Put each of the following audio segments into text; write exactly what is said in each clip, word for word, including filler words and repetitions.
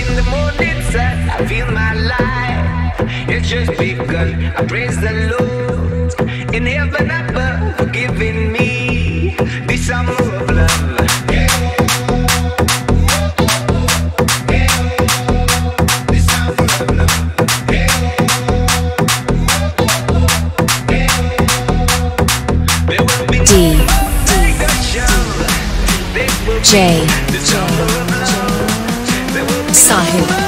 in the morning sun, I feel my life, it's just begun. I praise the Lord in heaven above for giving me this summer of love. D J Sahil.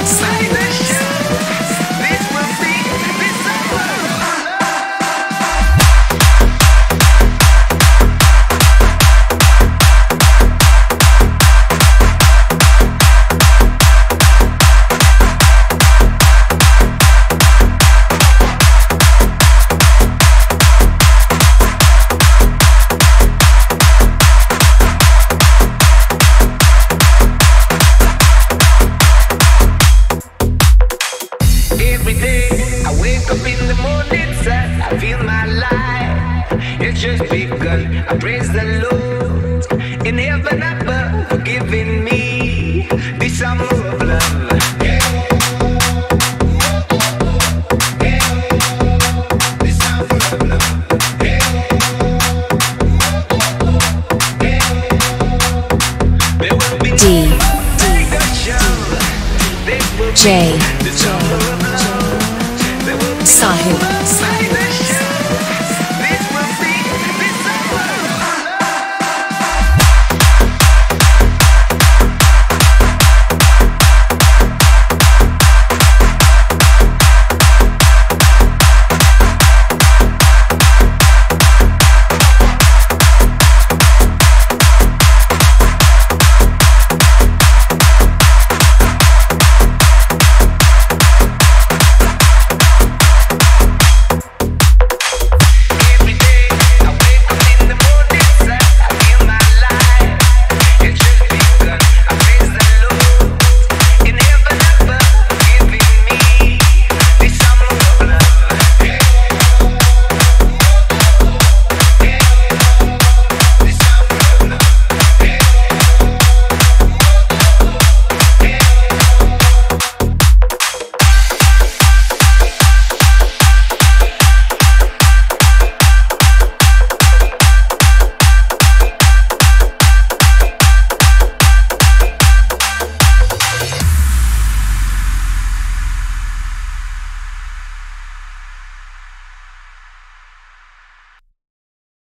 Every day I wake up in the morning sun, I feel my life, it's just begun. I praise the Lord in heaven above for giving me this summer of love. This summer of love. There will be D J Sahil.